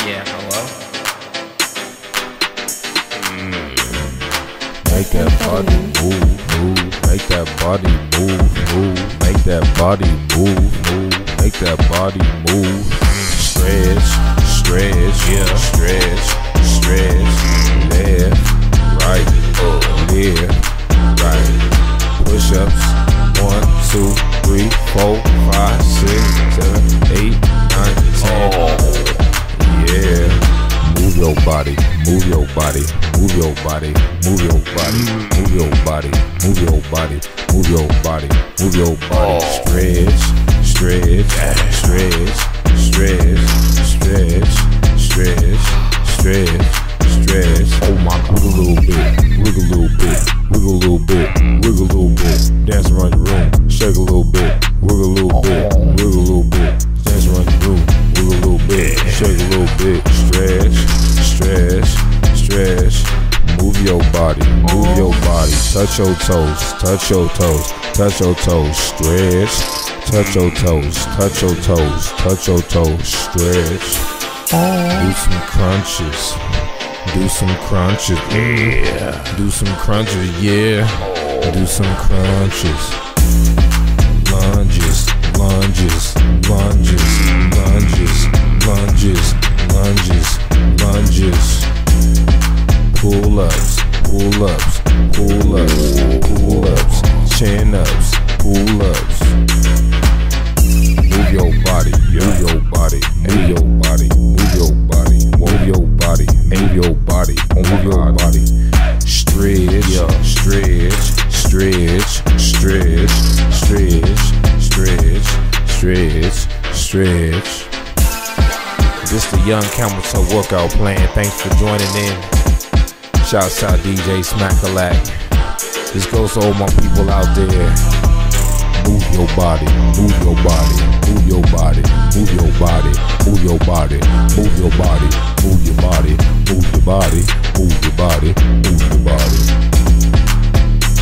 Yeah, hello? Make that body move, move. Make that body move, move. Make that body move, move. Make that body move. Stretch, stretch, yeah. Stretch, stretch. Left, right, left, right. Push-ups. 1, 2, 3, 4, 5, 6, 7, 8, 9, 10. Yeah. Move your body, move your body, move your body, move your body, move your body, move your body, move your body, move your body. Stretch, stretch, stretch, stretch, stretch, stretch, stretch, stretch. Oh my God, wiggle a little bit, wiggle a little bit, wiggle a little bit, wiggle a little bit. Dance around the room, shake a little bit, wiggle a little bit, wiggle a little bit. Dance around the room, wiggle a little bit, shake a little bit, stretch, stretch, stretch. Move your body, move your body. Touch your toes, touch your toes, touch your toes, stretch. Touch your toes, touch your toes, touch your toes, stretch. Do some crunches, do some crunches, yeah. Do some crunches, yeah. Do some crunches. Lunges, lunges, lunges, lunges, lunges, lunges, lunges. Pull-ups, pull-ups, pull-ups, pull-ups, chin-ups, pull-ups. Move your body, move your body, move your body, move your body, move your body, move your body, move your body. Stretch, stretch, stretch, stretch, stretch, stretch, stretch, stretch. This the Yungcameltoe workout plan. Thanks for joining in. Shouts out DJ Smakalak. This goes to all my people out there. Move your body, move your body, move your body, move your body, move your body, move your body.